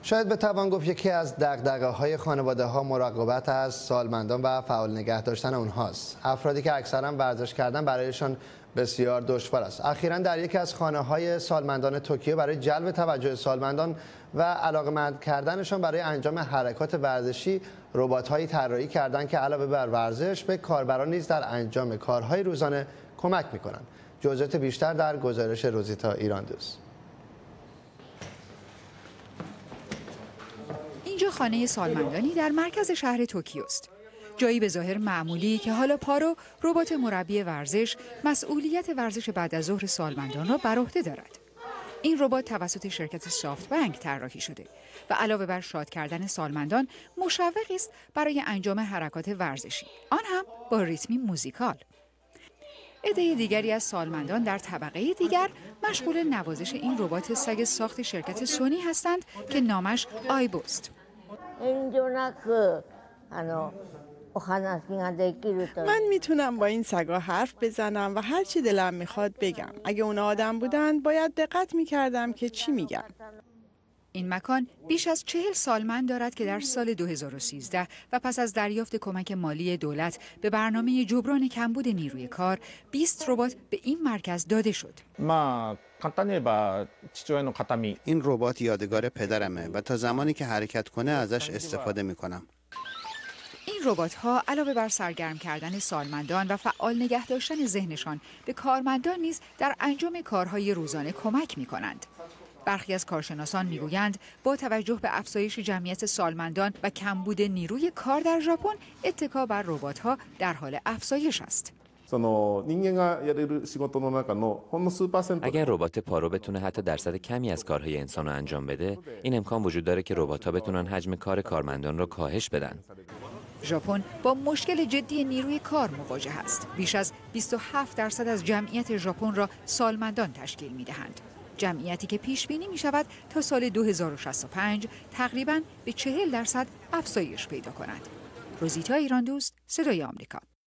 شاید بتوان گفت یکی از دغدغه‌های خانواده‌ها مراقبت از سالمندان و فعال نگه داشتن اونهاست. افرادی که اکثرا ورزش کردن برایشان بسیار دشوار است. اخیراً در یکی از خانه‌های سالمندان توکیو برای جلب توجه سالمندان و علاقه‌مند کردنشان برای انجام حرکات ورزشی ربات‌هایی طراحی کردند که علاوه بر ورزش به کاربران نیز در انجام کارهای روزانه کمک می‌کنند. جزئیات بیشتر در گزارش روزیتا ایراندوست. اینجا خانه سالمندانی در مرکز شهر توکیو است. جایی به ظاهر معمولی که حالا پارو، ربات مربی ورزش، مسئولیت ورزش بعد از ظهر سالمندان را بر عهده دارد. این ربات توسط شرکت سافت بانک طراحی شده و علاوه بر شاد کردن سالمندان، مشوقی است برای انجام حرکات ورزشی، آن هم با ریتمی موزیکال. عده دیگری از سالمندان در طبقه دیگر مشغول نوازش این ربات سگ ساخت شرکت سونی هستند که نامش آیبوست. من میتونم با این سگا حرف بزنم و هر چی دلم میخواد بگم. اگه اونا آدم بودن باید دقت میکردم که چی میگن. این مکان بیش از 40 سالمند دارد که در سال 2013 و پس از دریافت کمک مالی دولت به برنامه جبران کمبود نیروی کار 20 ربات به این مرکز داده شد. این ربات یادگار پدرمه و تا زمانی که حرکت کنه ازش استفاده میکنم. این ربات‌ها علاوه بر سرگرم کردن سالمندان و فعال نگه داشتن ذهنشان به کارمندان نیز در انجام کارهای روزانه کمک می‌کنند. برخی از کارشناسان می‌گویند با توجه به افزایش جمعیت سالمندان و کمبود نیروی کار در ژاپن، اتکا بر ربات‌ها در حال افزایش است. اگر ربات پارو بتونه حتی درصد کمی از کارهای انسان رو انجام بده، این امکان وجود داره که ربات‌ها بتونن حجم کار کارمندان رو کاهش بدن. ژاپن با مشکل جدی نیروی کار مواجه است. بیش از 27% از جمعیت ژاپن را سالمندان تشکیل می‌دهند. جمعیتی که پیش بینی می‌شود تا سال 2065 تقریباً به 40% افزایش پیدا کند. روزیتا ایراندوست، صدای آمریکا.